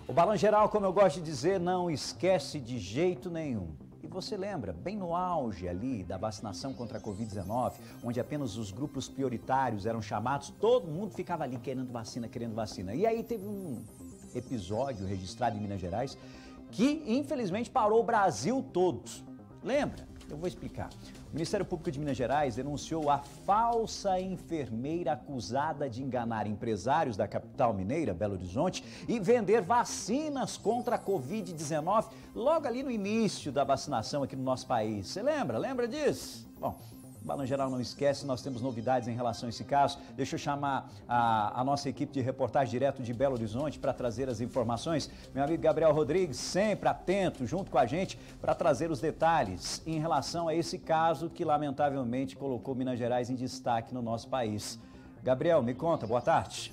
O Balanço Geral, como eu gosto de dizer, não esquece de jeito nenhum. E você lembra, bem no auge ali da vacinação contra a Covid-19, onde apenas os grupos prioritários eram chamados, todo mundo ficava ali querendo vacina, querendo vacina. E aí teve um episódio registrado em Minas Gerais que, infelizmente, parou o Brasil todo. Lembra? Eu vou explicar. O Ministério Público de Minas Gerais denunciou a falsa enfermeira acusada de enganar empresários da capital mineira, Belo Horizonte, e vender vacinas contra a Covid-19 logo ali no início da vacinação aqui no nosso país. Você lembra? Lembra disso? Bom, o Balanço Geral não esquece, nós temos novidades em relação a esse caso. Deixa eu chamar a nossa equipe de reportagem direto de Belo Horizonte para trazer as informações. Meu amigo Gabriel Rodrigues, sempre atento, junto com a gente, para trazer os detalhes em relação a esse caso que, lamentavelmente, colocou Minas Gerais em destaque no nosso país. Gabriel, me conta, boa tarde.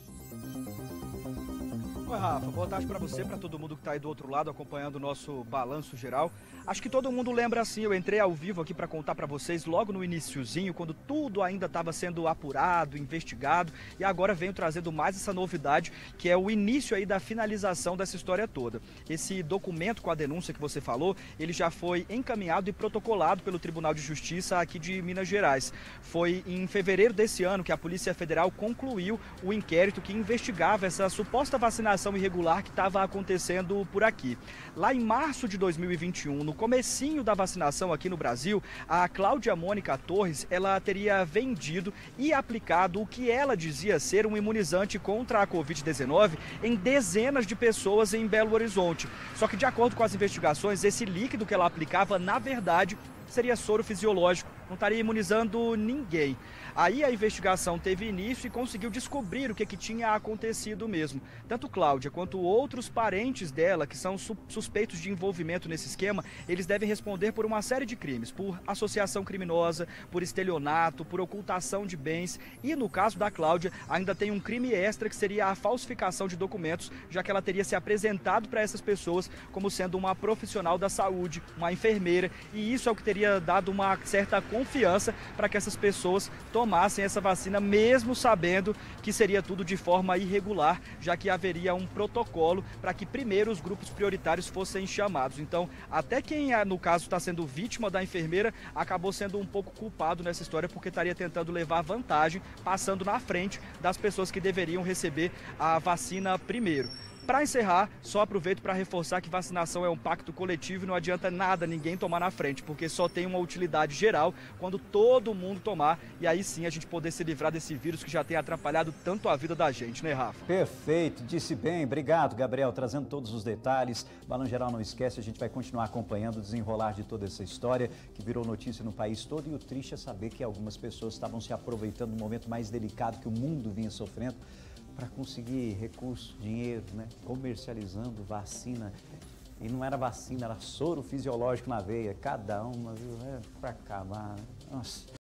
Oi, Rafa, boa tarde para você, para todo mundo que está aí do outro lado acompanhando o nosso Balanço Geral. Acho que todo mundo lembra assim, eu entrei ao vivo aqui para contar para vocês logo no iniciozinho, quando tudo ainda estava sendo apurado, investigado, e agora venho trazendo mais essa novidade, que é o início aí da finalização dessa história toda. Esse documento com a denúncia que você falou, ele já foi encaminhado e protocolado pelo Tribunal de Justiça aqui de Minas Gerais. Foi em fevereiro desse ano que a Polícia Federal concluiu o inquérito que investigava essa suposta vacinação irregular que estava acontecendo por aqui. Lá em março de 2021, no comecinho da vacinação aqui no Brasil, a Cláudia Mônica Torres, ela teria vendido e aplicado o que ela dizia ser um imunizante contra a Covid-19 em dezenas de pessoas em Belo Horizonte. Só que, de acordo com as investigações, esse líquido que ela aplicava, na verdade, seria soro fisiológico, não estaria imunizando ninguém. Aí a investigação teve início e conseguiu descobrir o que tinha acontecido mesmo. Tanto Cláudia quanto outros parentes dela, que são suspeitos de envolvimento nesse esquema, eles devem responder por uma série de crimes, por associação criminosa, por estelionato, por ocultação de bens e, no caso da Cláudia, ainda tem um crime extra que seria a falsificação de documentos, já que ela teria se apresentado para essas pessoas como sendo uma profissional da saúde, uma enfermeira, e isso é o que teria dado uma certa confiança para que essas pessoas tomassem essa vacina, mesmo sabendo que seria tudo de forma irregular, já que haveria um protocolo para que primeiro os grupos prioritários fossem chamados. Então, até quem, no caso, está sendo vítima da enfermeira, acabou sendo um pouco culpado nessa história, porque estaria tentando levar vantagem, passando na frente das pessoas que deveriam receber a vacina primeiro. Para encerrar, só aproveito para reforçar que vacinação é um pacto coletivo e não adianta nada ninguém tomar na frente, porque só tem uma utilidade geral quando todo mundo tomar, e aí sim a gente poder se livrar desse vírus que já tem atrapalhado tanto a vida da gente, né, Rafa? Perfeito, disse bem. Obrigado, Gabriel, trazendo todos os detalhes. Balanço Geral não esquece, a gente vai continuar acompanhando o desenrolar de toda essa história que virou notícia no país todo, e o triste é saber que algumas pessoas estavam se aproveitando do momento mais delicado que o mundo vinha sofrendo para conseguir recurso, dinheiro, né? Comercializando vacina. E não era vacina, era soro fisiológico na veia. Cada uma, viu? É para acabar, né? Nossa.